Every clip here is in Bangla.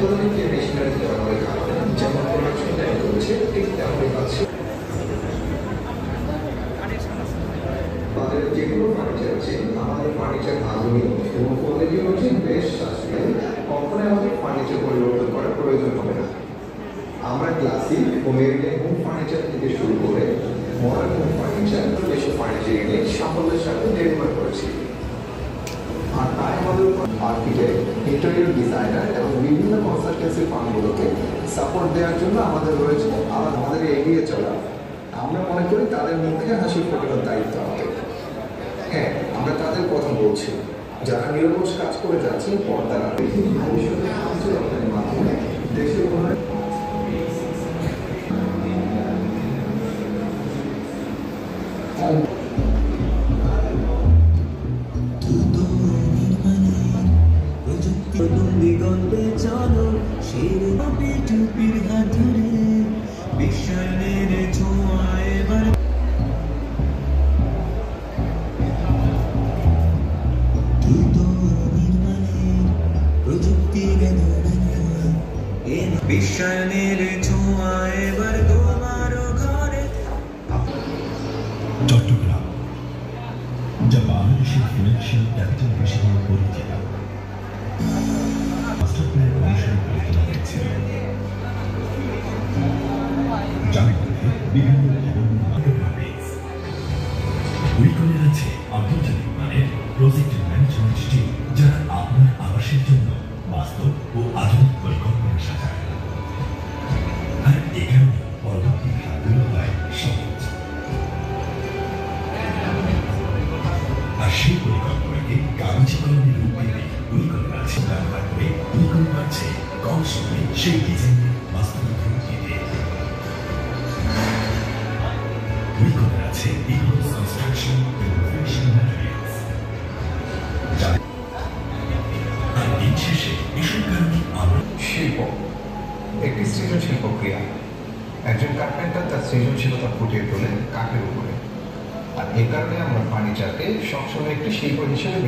অত্যাধুনিক যে মেশিনারি ব্যবহারের কারণে যেমন প্রোডাকশন লাইন রয়েছে ঠিক তেমনই পাচ্ছি। আমাদের যেগুলো ফার্নিচার আছে আমাদের ফার্নিচার আধুনিক এবং কোয়ালিটি হচ্ছে বেশ সাশ্রয়ী। কখনোই আমাদের ফার্নিচার পরিবর্তন করার প্রয়োজন হবে না। আমরা ক্লাসিক ও মেরিটাইম হোম ফার্নিচার থেকে শুরু করে মডার্ন হোম ফার্নিচার বেশি ফার্নিচার এনে সাফল্যের সাথে ডেলিভার করেছি। আর তাই আমাদের আর্কিটেক্ট, ইন্টেরিয়র ডিজাইনার এবং বিভিন্ন কনসালটেন্সি ফার্মগুলোকে সাপোর্ট দেওয়ার জন্য আমাদের রয়েছে আমাদের এগিয়ে চলা। আমরা মনে করি তাদের মুখে হাসি ফোটানোর দায়িত্ব আমাদের। হ্যাঁ, আমরা তাদের কথা বলছি যারা নিরলস কাজ করে যাচ্ছেন পর্দার ভবিষ্যতে সাহায্য রপ্তানির মাধ্যমে দেশের উন্নয়ন। দিগন্তে চলো শিরোপে টুপির হাত ধরে বিশ্বায়নের ছোঁয়া এবার দ্রুত নির্মাণের প্রযুক্তি বিশ্বায়নের ছোঁয়া এবার তোমারও ঘরে। চট্টগ্রাম যা বাংলাদেশের ফিনান্সিয়াল ক্যাপিটাল হিসেবে পরিচিত, মাস্টার প্ল্যান অনুসারে গড়ে তোলা হয়েছে, যার মধ্যে বিভিন্ন উইকনের আছে আন্তর্জাতিক মানের প্রজেক্ট ম্যানেজমেন্ট টিম যারা আপনার আবাসের জন্য বাস্তব ও আধুনিক পরিকল্পনা সাজায়। আর এ কারণে পরবর্তী ধাপগুলো হয় সহজ। আর সেই পরিকল্পনাকে কাগজে কলমে রূপ দিতে উইকনের আছে ব্যবহার করে উইকন পাচ্ছে কম সময়ে সেই ডিজাইনের বাস্তবিক রূপ দিতে। উইকনের আছে ইকোস কনস্ট্রাকশন এবং ফিনিশিং ম্যাটেরিয়ালস। আর দিন শেষে এসব কারণে আমরা শিল্প একটি সৃজনশীল প্রক্রিয়া। একজন কার্পেন্টার তার সৃজনশীলতা ফুটিয়ে তোলেন কাঠের উপরে। আর এই কারণে আমরা ফার্নিচারকে সবসময় একটি শিল্প হিসেবে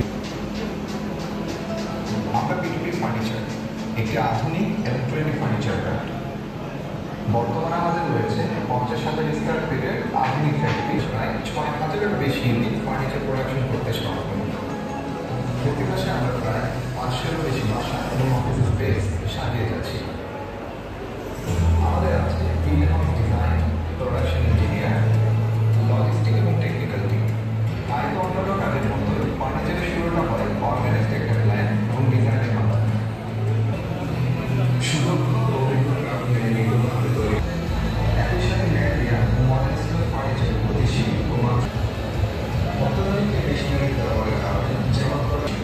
আমরা বিটুপি ফার্নিচার একটি আধুনিক ইলেকট্রনিক ফার্নিচার ব্র্যান্ড। বর্তমানে আমাদের রয়েছে 50,000 স্কয়ার ফিটের আধুনিক ফ্যাক্টরি, প্রায় 6,000-এর বেশি ইউনিট ফার্নিচার প্রোডাকশন করতে সক্ষম। প্রতি মাসে আমরা প্রায় 500-এরও বেশি বাসা এবং অফিস স্পেস সাজিয়ে যাচ্ছি। আমাদের আছে field house design, production engineer, logistic এবং টেকনিক্যাল টিম। তাই তো অন্যান্য কাজের মতো ফার্নিচারের শুরুটা হয় অর্গানাইজড একটা প্ল্যান এবং ডিজাইনের মাধ্যমে। সুদক্ষ অভিজ্ঞতা নির্মিতভাবে তৈরি একই সাথে ম্যাটেরিয়াল ও মডেল ফার্নিচারের প্রতি শিল্প অত্যাধুনিক মেশিনারি ব্যবহারের কারণে যেমন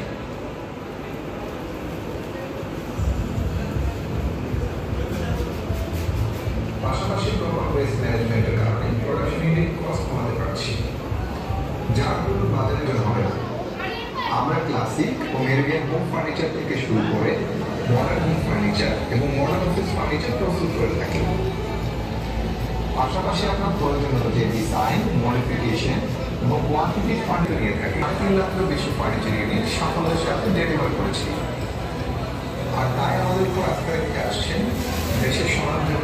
পাশাপাশি প্রপার ওয়েস্ট ম্যানেজমেন্টের কারণে প্রোডাকশন ইউনিট কস্ট কমাতে পারছি, যার কোনো বাজারে হবে না। আমরা ক্লাসিক ও মেরিটাইম হোম ফার্নিচার থেকে শুরু করে মডার্ন হোম ফার্নিচার এবং মডার্ন অফিস ফার্নিচার প্রস্তুত করে থাকি। পাশাপাশি আপনার প্রয়োজন অনুযায়ী ডিজাইন, মডিফিকেশন এবং কোয়ান্টিটি ফার্নিচার নিয়ে থাকি। 3 লাখেরও বেশি ফার্নিচার ইউনিট সাফল্যের সাথে ডেলিভার করেছি। আর তাই আমাদের উপর আজকে আসছেন দেশের স্বনামধন্য